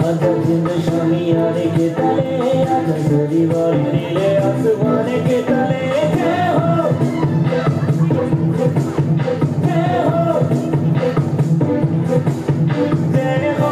आजा जिंद शामियाने के तले, आजा तेरी वाली नीले आसमाने के तले। जय हो जय हो जय हो।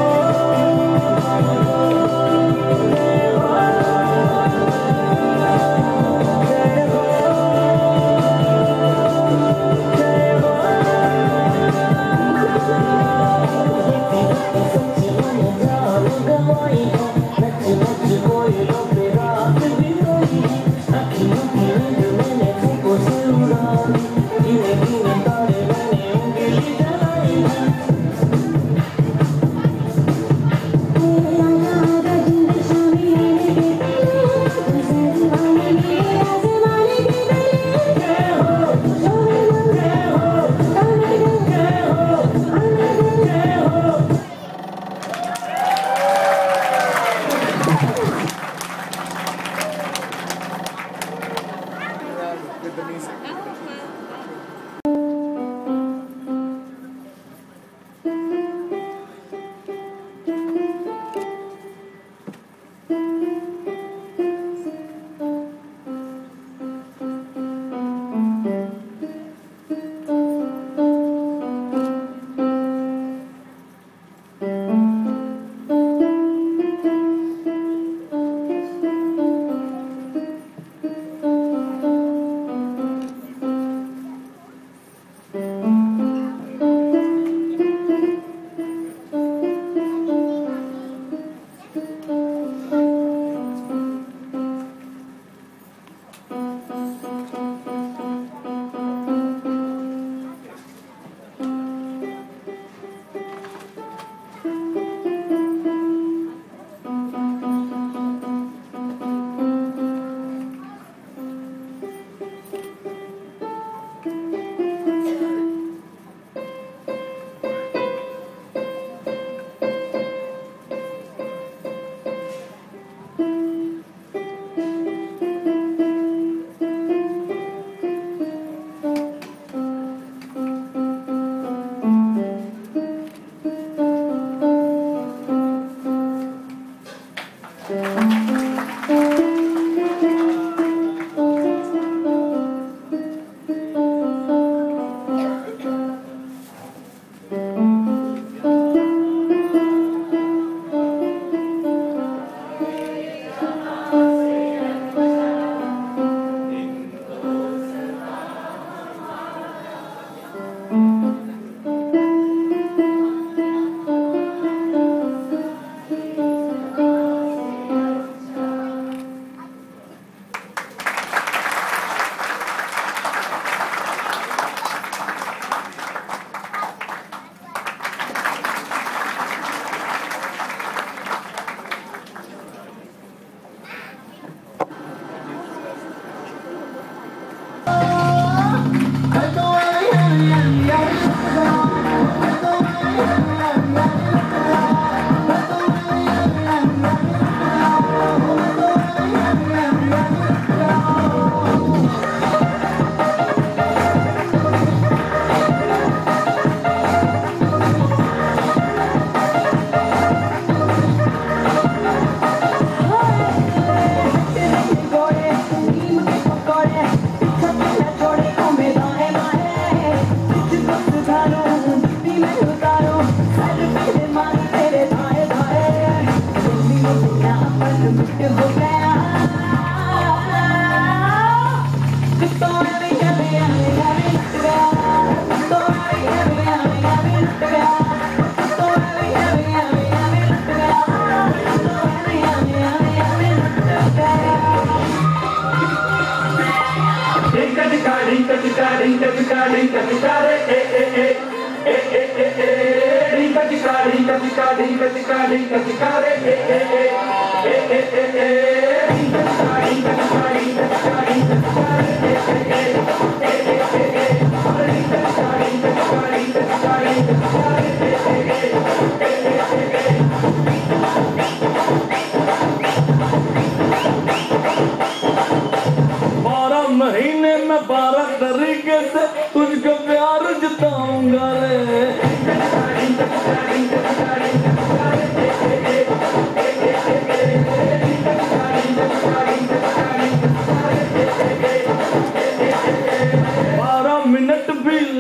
महीने में 12 तरीके से तुझको प्यार जताऊंगा रे।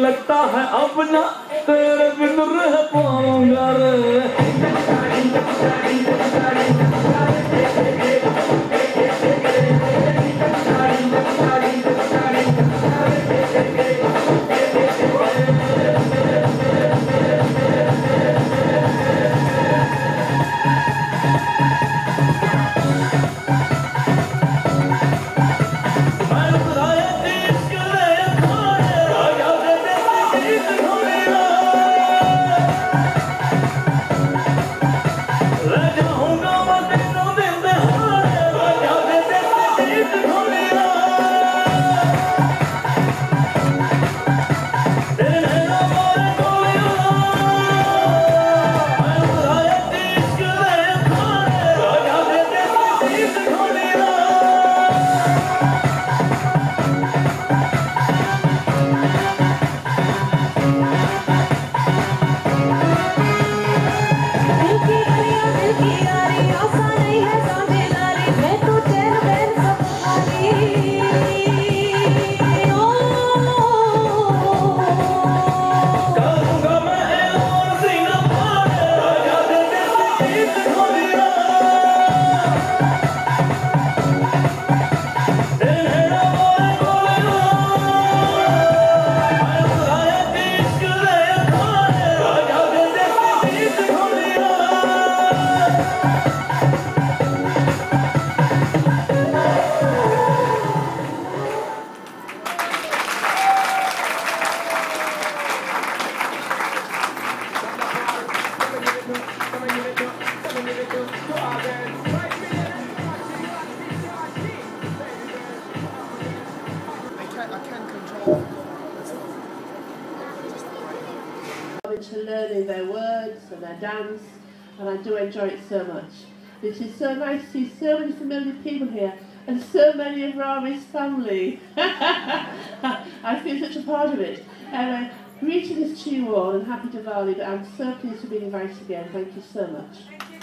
लगता है अब ना तेरे बिन रह पाऊंगा रे। To learning their words and their dance, and I do enjoy it so much. It is so nice to see so many familiar people here and so many of Rami's family. I feel such a part of it. Anyway, greetings to you all and happy Diwali, but I'm so pleased to be invited again. Thank you so much.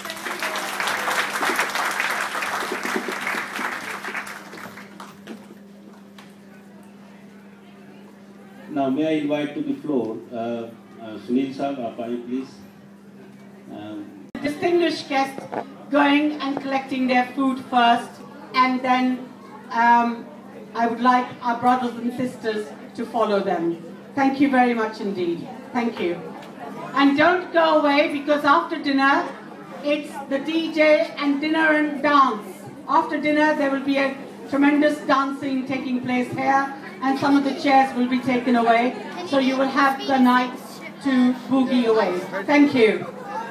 Now may I invite to the floor Sunil Sahab, please. Distinguished guests going and collecting their food first, and then I would like our brothers and sisters to follow them. Thank you very much indeed. Thank you. And don't go away, because after dinner it's the DJ and dinner and dance. After dinner there will be a tremendous dancing taking place here, and some of the chairs will be taken away, so you will have the night to boogie away. Thank you.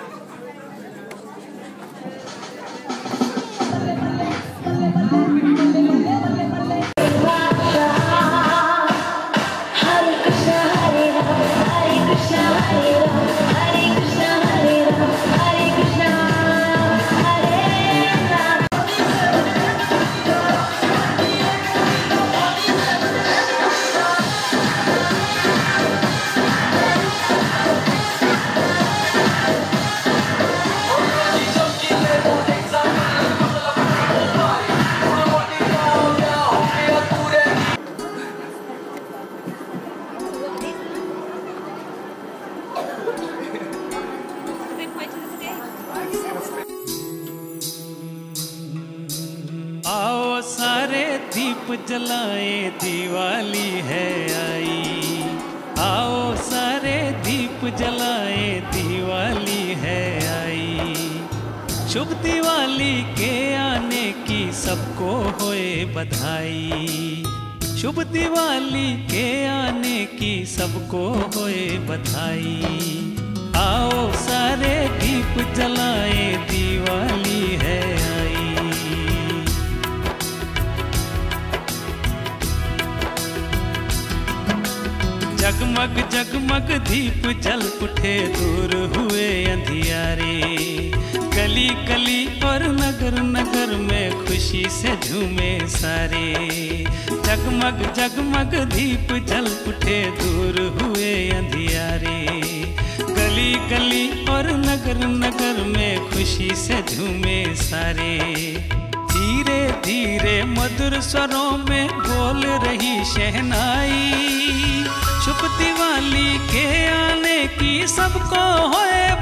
आओ सारे दीप जलाएं, दिवाली है आई। आओ सारे दीप जलाएं, दिवाली है आई। शुभ दिवाली के आने की सबको होए बधाई। शुभ दिवाली के आने की सबको होए बधाई। आओ सारे दीप जलाएं, दिवाली है आई। जगमग जगमग दीप जल उठे, दूर हुए अंधियारे। गली गली और नगर नगर में खुशी से झूमे सारे। जगमग जगमग दीप जल उठे, दूर हुए अंधियारे। गली गली और नगर नगर में खुशी से झूमे सारे। धीरे धीरे मधुर स्वरों में बोल रही शहनाई। छुप दिवाली के आने की सबको होए